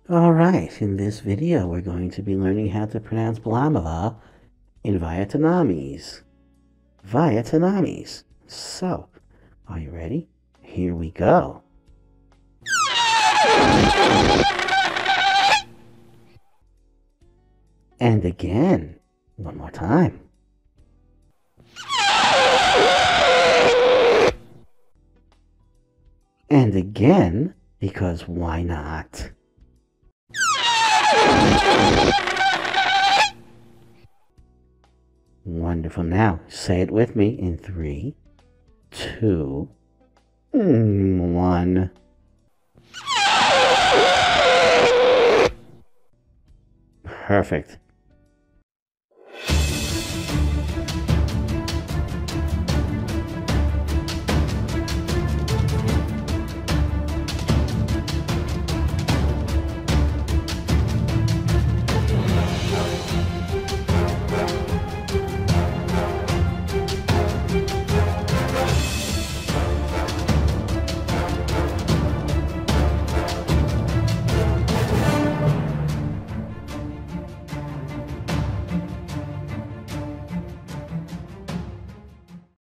Alright, in this video we're going to be learning how to pronounce blamava in Vietnamese. Vietnamese. So, are you ready? Here we go. And again, one more time. And again, because why not? Wonderful. Now, say it with me in 3, 2, 1. Perfect.